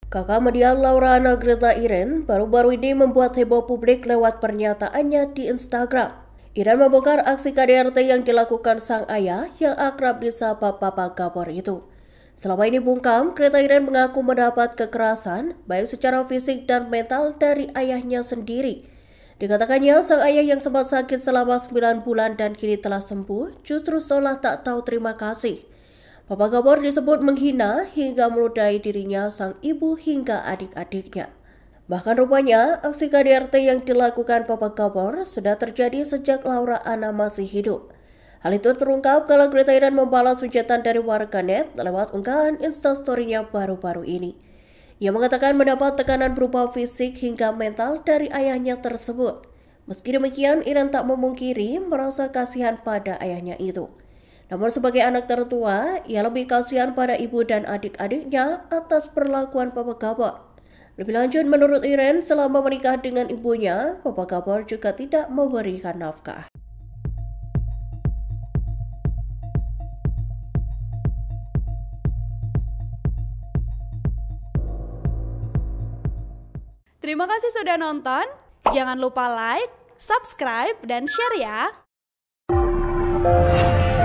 Kakak median Laura Anna Greta Iren baru-baru ini membuat heboh publik lewat pernyataannya di Instagram. Iren membongkar aksi KDRT yang dilakukan sang ayah yang akrab disapa Papa Gabor itu. Selama ini bungkam, Greta Iren mengaku mendapat kekerasan baik secara fisik dan mental dari ayahnya sendiri. Dikatakannya sang ayah yang sempat sakit selama 9 bulan dan kini telah sembuh justru seolah tak tahu terima kasih. Papa Gabor disebut menghina hingga meludahi dirinya, sang ibu hingga adik-adiknya. Bahkan rupanya aksi KDRT yang dilakukan Papa Gabor sudah terjadi sejak Laura Anna masih hidup. Hal itu terungkap kala Greta Iren membalas hujatan dari warganet lewat unggahan instastory-nya baru-baru ini. Ia mengatakan mendapat tekanan berupa fisik hingga mental dari ayahnya tersebut. Meski demikian, Iren tak memungkiri merasa kasihan pada ayahnya itu. Namun sebagai anak tertua, ia lebih kasihan pada ibu dan adik-adiknya atas perlakuan Papa Gabor. Lebih lanjut, menurut Iren, selama menikah dengan ibunya, Papa Gabor juga tidak memberikan nafkah. Terima kasih sudah nonton. Jangan lupa like, subscribe, dan share ya.